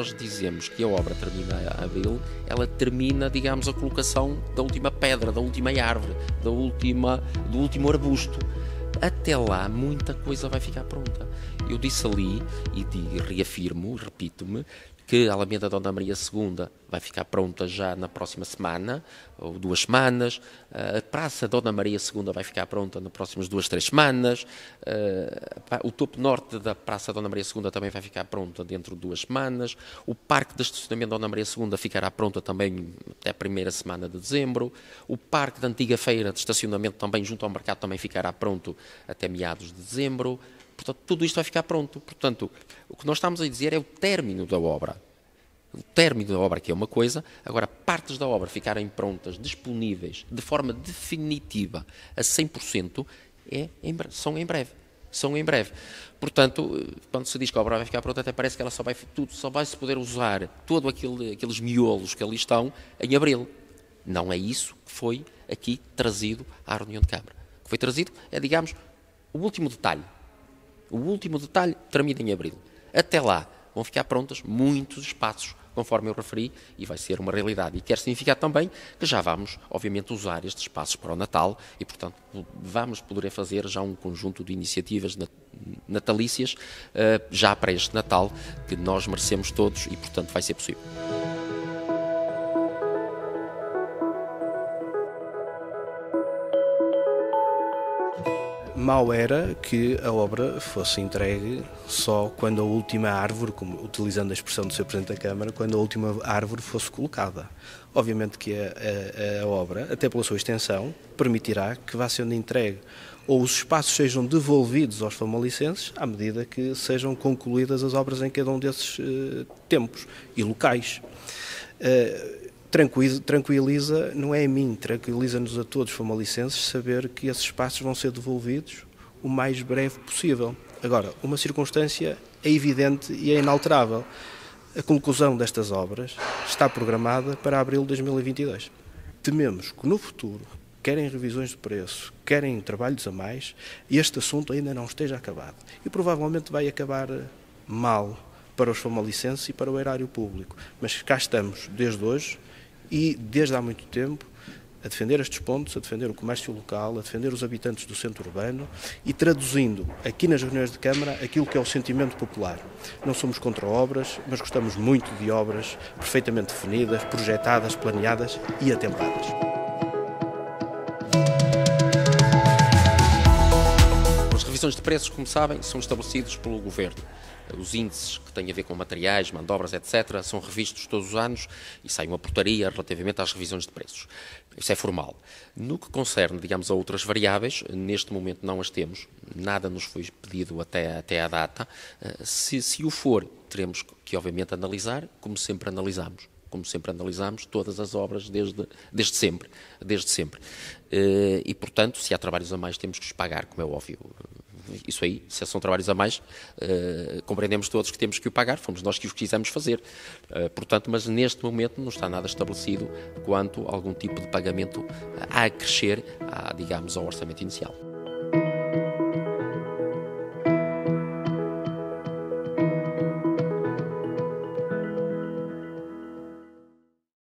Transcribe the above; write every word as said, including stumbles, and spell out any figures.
nós dizemos que a obra termina a abril, ela termina, digamos, a colocação da última pedra, da última árvore, da última, do último arbusto. Até lá, muita coisa vai ficar pronta. Eu disse ali, e reafirmo, repito-me, que a Alameda Dona Maria segunda vai ficar pronta já na próxima semana, ou duas semanas. A Praça Dona Maria segunda vai ficar pronta nas próximas duas, três semanas. O topo norte da Praça Dona Maria segunda também vai ficar pronta dentro de duas semanas. O Parque de Estacionamento Dona Maria segunda ficará pronta também até a primeira semana de dezembro. O Parque da Antiga Feira de Estacionamento também junto ao mercado também ficará pronto até meados de dezembro. Portanto, tudo isto vai ficar pronto. Portanto, o que nós estamos a dizer é o término da obra. O término da obra que é uma coisa, agora partes da obra ficarem prontas, disponíveis, de forma definitiva, a cem por cento, é em breve, são em breve. São em breve. Portanto, quando se diz que a obra vai ficar pronta, até parece que ela só vai, tudo, só vai se poder usar todo aquele, aqueles miolos que ali estão em abril. Não é isso que foi aqui trazido à reunião de Câmara. O que foi trazido é, digamos, o último detalhe. O último detalhe termina em abril. Até lá vão ficar prontos muitos espaços, conforme eu referi, e vai ser uma realidade. E quer significar também que já vamos, obviamente, usar estes espaços para o Natal e, portanto, vamos poder fazer já um conjunto de iniciativas natalícias já para este Natal, que nós merecemos todos e, portanto, vai ser possível. Mau era que a obra fosse entregue só quando a última árvore, como, utilizando a expressão do senhor Presidente da Câmara, quando a última árvore fosse colocada. Obviamente que a, a, a obra, até pela sua extensão, permitirá que vá sendo entregue ou os espaços sejam devolvidos aos famalicenses à medida que sejam concluídas as obras em cada um desses uh, tempos e locais. Uh, Tranquiliza, não é a mim, tranquiliza-nos a todos os famalicenses saber que esses espaços vão ser devolvidos o mais breve possível. Agora, uma circunstância é evidente e é inalterável. A conclusão destas obras está programada para abril de dois mil e vinte e dois. Tememos que no futuro, querem revisões de preço, querem trabalhos a mais, este assunto ainda não esteja acabado. E provavelmente vai acabar mal para os famalicenses e para o erário público. Mas cá estamos, desde hoje, e desde há muito tempo, a defender estes pontos, a defender o comércio local, a defender os habitantes do centro urbano e traduzindo aqui nas reuniões de Câmara aquilo que é o sentimento popular. Não somos contra obras, mas gostamos muito de obras perfeitamente definidas, projetadas, planeadas e atempradas. As revisões de preços, como sabem, são estabelecidos pelo Governo. Os índices que têm a ver com materiais, mão de obras, etcétera, são revistos todos os anos e sai uma portaria relativamente às revisões de preços. Isso é formal. No que concerne, digamos, a outras variáveis, neste momento não as temos, nada nos foi pedido até, até à data. Se, se o for, teremos que, obviamente, analisar, como sempre analisamos. Como sempre analisamos todas as obras desde, desde sempre. Desde sempre. E, portanto, se há trabalhos a mais, temos que os pagar, como é óbvio. Isso aí, se são trabalhos a mais, uh, compreendemos todos que temos que o pagar, fomos nós que os quisemos fazer. Uh, portanto, mas neste momento não está nada estabelecido quanto a algum tipo de pagamento a acrescer, a, digamos, ao orçamento inicial.